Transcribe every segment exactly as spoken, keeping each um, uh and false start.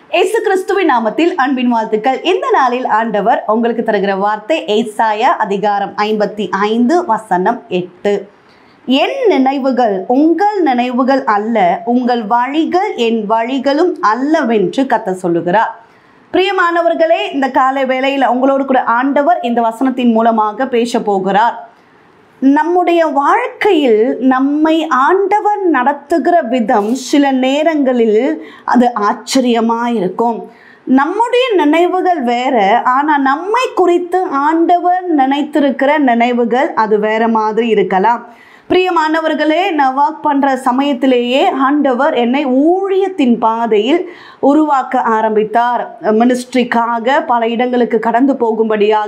இயேசு கிறிஸ்துவின் நாமத்தில் அன்பின் வாழ்த்துக்கள். இந்த நாளில் ஆண்டவர் உங்களுக்கு தருகிற வார்த்தை ஏசாயா அதிகாரம் ஐம்பத்தி ஐந்து வசனம் எட்டு. என் நினைவுகள் உங்கள் நினைவுகள் அல்ல, உங்கள் வழிகள் என் வழிகளும் அல்லவென்று கர்த்தர் சொல்லுகிறார். பிரியமானவர்களே, இந்த காலை வேளையில் உங்களோடு கூட ஆண்டவர் இந்த வசனத்தின் மூலமாக பேச போகிறார். நம்முடைய வாழ்க்கையில் நம்மை ஆண்டவர் நடத்துகிற விதம் சில நேரங்களில் அது ஆச்சரியமாக இருக்கும். நம்முடைய நினைவுகள் வேற, ஆனால் நம்மை குறித்து ஆண்டவர் நினைத்திருக்கிற நினைவுகள் அது வேற மாதிரி இருக்கலாம். பிரியமானவர்களே, நான் வாக் பண்ணுற சமயத்திலேயே ஆண்டவர் என்னை ஊழியத்தின் பாதையில் உருவாக்க ஆரம்பித்தார். மினிஸ்ட்ரிக்காக பல இடங்களுக்கு கடந்து போகும்படியாக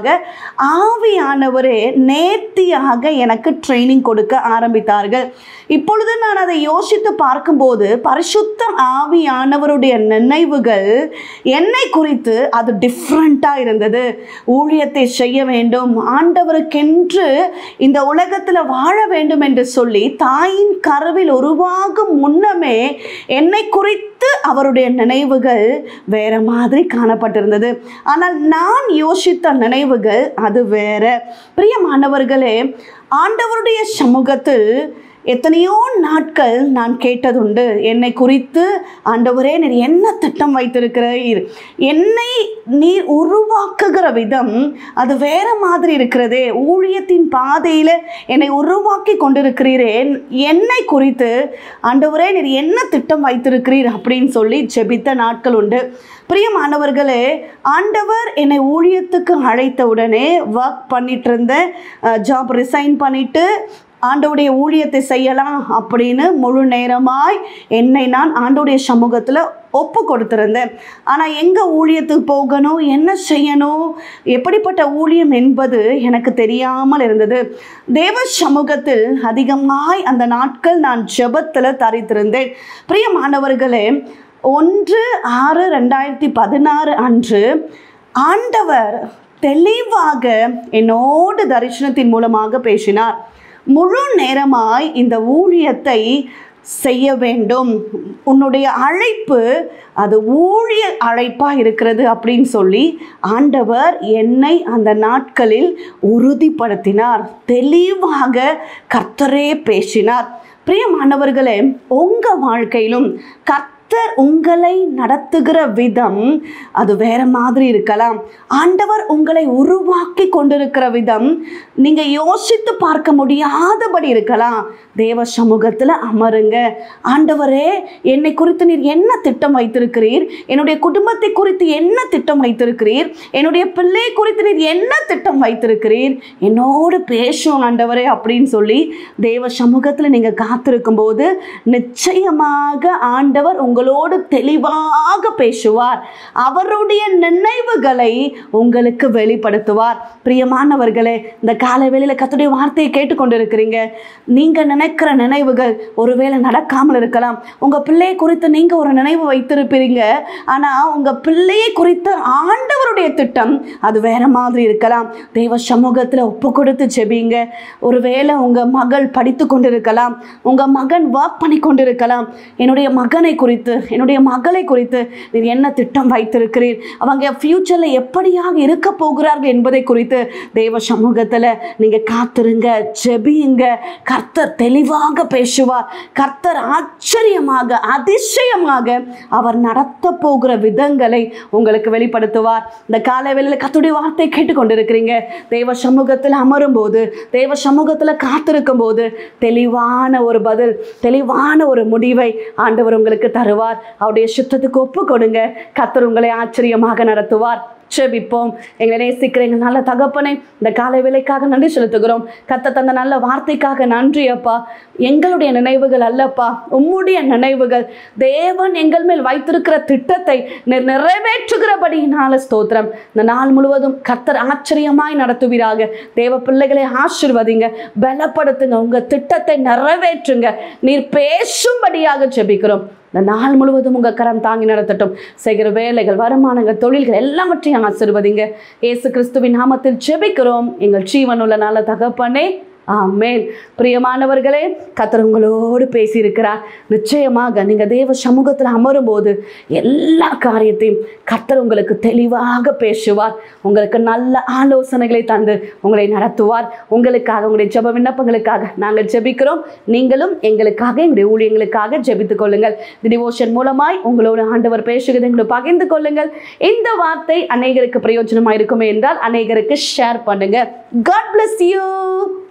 ஆவியானவரே நேர்த்தியாக எனக்கு ட்ரைனிங் கொடுக்க ஆரம்பித்தார்கள். இப்பொழுது நான் அதை யோசித்து பார்க்கும்போது பரிசுத்த ஆவியானவருடைய நினைவுகள் என்னை குறித்து அது டிஃப்ரெண்ட்டாக இருந்தது. ஊழியத்தை செய்ய வேண்டும், ஆண்டவருக்கென்று இந்த உலகத்தில் வாழ வேண்டும் என்று சொல்லி தாயின் கருவில் உருவாகும் முன்னமே என்னை குறித்து அவருடைய நினைவுகள் வேற மாதிரி காணப்பட்டிருந்தது. ஆனால் நான் யோசித்த நினைவுகள் அது வேற. பிரியமானவர்களே, ஆண்டவருடைய சமூகத்தில் எத்தனையோ நாட்கள் நான் கேட்டதுண்டு, என்னை குறித்து ஆண்டவரே நீர் என்ன திட்டம் வைத்திருக்கிறீர், என்னை நீர் உருவாக்குகிற விதம் அது வேற மாதிரி இருக்கிறதே, ஊழியத்தின் பாதையில் என்னை உருவாக்கி கொண்டிருக்கிறீரே, என்னை குறித்து ஆண்டவரே நீர் என்ன திட்டம் வைத்திருக்கிறீர் அப்படின்னு சொல்லி ஜெபித்த நாட்கள் உண்டு. பிரியமானவர்களே, ஆண்டவர் என்னை ஊழியத்துக்கு அழைத்த உடனே ஒர்க் பண்ணிட்டு இருந்தேன். ஜாப் ரிசைன் பண்ணிட்டு ஆண்டவுடைய ஊழியத்தை செய்யலாம் அப்படின்னு முழு நேரமாய் என்னை நான் ஆண்டவுடைய சமூகத்தில் ஒப்பு கொடுத்திருந்தேன். ஆனால் எங்கே ஊழியத்துக்கு போகணும், என்ன செய்யணும், எப்படிப்பட்ட ஊழியம் என்பது எனக்கு தெரியாமல் இருந்தது. தேவ சமூகத்தில் அதிகமாய் அந்த நாட்கள் நான் ஜெபத்தில் தரித்திருந்தேன். பிரியமானவர்களே, ஒன்று ஆறு ரெண்டாயிரத்தி பதினாறு அன்று ஆண்டவர் தெளிவாக என்னோடு தரிசனத்தின் மூலமாக பேசினார். முழு நேரமாய் இந்த ஊழியத்தை செய்ய வேண்டும், உன்னுடைய அழைப்பு அது ஊழிய அழைப்பாக இருக்கிறது அப்படின்னு சொல்லி ஆண்டவர் என்னை அந்த நாட்களில் உறுதிப்படுத்தினார். தெளிவாக கர்த்தரே பேசினார். பிரியமானவர்களே, உங்கள் வாழ்க்கையிலும் கர்த்தர் உங்களை நடத்துகிற விதம் அது வேற மாதிரி இருக்கலாம். ஆண்டவர் உங்களை உருவாக்கி கொண்டிருக்கிற விதம் நீங்கள் யோசித்து பார்க்க முடியாதபடி இருக்கலாம். தேவ சமூகத்தில் அமருங்க. ஆண்டவரே, என்னை குறித்து நீர் என்ன திட்டம் வைத்திருக்கிறீர், என்னுடைய குடும்பத்தை குறித்து என்ன திட்டம் வைத்திருக்கிறீர், என்னுடைய பிள்ளை குறித்து நீர் என்ன திட்டம் வைத்திருக்கிறீர், என்னோடு பேசும் ஆண்டவரே அப்படின்னு சொல்லி தேவ சமூகத்தில் நீங்கள் காத்திருக்கும் போது நிச்சயமாக ஆண்டவர் உங்களோடு தெளிவாக பேசுவார். அவருடைய நினைவுகளை உங்களுக்கு வெளிப்படுத்துவார். பிரியமானவர்களே, இந்த காலை வேளையில் கர்த்தருடைய வார்த்தையை கேட்டுக்கொண்டிருக்கிறீங்க. நீங்கள் நினைக்கிற நினைவுகள் ஒருவேளை நடக்காமல் இருக்கலாம். உங்கள் பிள்ளையை குறித்து நீங்கள் ஒரு நினைவு வைத்திருப்பீங்க, ஆனால் உங்கள் பிள்ளையை குறித்து ஆண்டவருடைய திட்டம் அது வேற மாதிரி இருக்கலாம். தெய்வ சமூகத்தில் ஒப்பு கொடுத்து ஜெபிங்க. ஒருவேளை உங்கள் மகள் படித்து கொண்டிருக்கலாம், உங்கள் மகன் ஒர்க் பண்ணி கொண்டிருக்கலாம். என்னுடைய மகனை குறித்து, என்னுடைய மகளை குறித்து நீர் என்ன திட்டம் வைத்திருக்கிறீர், அவங்க ஃபியூச்சரில் எப்படியாக இருக்க போகிறார்கள் என்பதை குறித்து தேவ சமூகத்தில் நீங்கள் காத்திருங்க, ஜெபியுங்க. கர்த்தர் தெளிவாக பேசுவார். கர்த்தர் ஆச்சரியமாக அதிசயமாக அவர் நடத்த போகிற விதங்களை உங்களுக்கு வெளிப்படுத்துவார். இந்த காலை வேளையில் கர்த்தருடைய வார்த்தை கேட்டுக்கொண்டிருக்கிறீங்க. தேவ சமூகத்தில் அமரும் போது, தேவ சமூகத்தில் காத்திருக்கும் போது தெளிவான ஒரு பதில், தெளிவான ஒரு முடிவை ஆண்டவர் உங்களுக்கு தருவார். அவருடைய சுத்தத்துக்கு ஒப்பு கொடுங்க. கர்த்தர் உங்களை ஆச்சரியமாக நடத்துவார். ஜெபிப்போம். எங்களை நேசிக்கிற எங்கள் நல்ல தகப்பனே, இந்த காலை வேளைக்காக நன்றி செலுத்துகிறோம். கர்த்தர் தந்த நல்ல வார்த்தைக்காக நன்றி அப்பா. எங்களுடைய நினைவுகள் அல்லப்பா, உம்முடைய நினைவுகள். தேவன் எங்கள் மேல் வைத்திருக்கிற திட்டத்தை நிறைவேற்றுகிறபடியினால ஸ்தோத்திரம். இந்த நாள் முழுவதும் கர்த்தர் ஆச்சரியமாய் நடத்துவீராக. தேவ பிள்ளைகளை ஆசீர்வதிங்க, பலப்படுத்துங்க, உங்கள் திட்டத்தை நிறைவேற்றுங்க. நீர் பேசும்படியாக ஜெபிக்கிறோம். இந்த நாள் முழுவதும் உங்கள் கரம் தாங்கி நடத்தட்டும். செய்கிற வேலைகள், வருமானங்கள், தொழில்கள் எல்லாவற்றையும் ஆசீர்வதிங்க. இயேசு கிறிஸ்துவின் நாமத்தில் ஜெபிக்கிறோம் எங்கள் ஜீவனுள்ள நல்ல தகப்பனே, ஆமென். பிரியமானவர்களே, கர்த்தர் உங்களோடு பேசியிருக்கிறார். நிச்சயமாக நீங்கள் தேவ சமூகத்தில் அமரும் போது எல்லா காரியத்தையும் கர்த்தர் உங்களுக்கு தெளிவாக பேசுவார். உங்களுக்கு நல்ல ஆலோசனைகளை தந்து உங்களை நடத்துவார். உங்களுக்காக, உங்களுடைய ஜெப விண்ணப்பங்களுக்காக நாங்கள் ஜெபிக்கிறோம். நீங்களும் எங்களுக்காக, எங்களுடைய ஊழியங்களுக்காக ஜெபித்துக் கொள்ளுங்கள். டிவோஷன் மூலமாய் உங்களோடு ஆண்டவர் பேசுகிறது எங்களை பகிர்ந்து கொள்ளுங்கள். இந்த வார்த்தை அநேகருக்கு பிரயோஜனமாக இருக்குமே என்றால் அநேகருக்கு ஷேர் பண்ணுங்க. God bless you.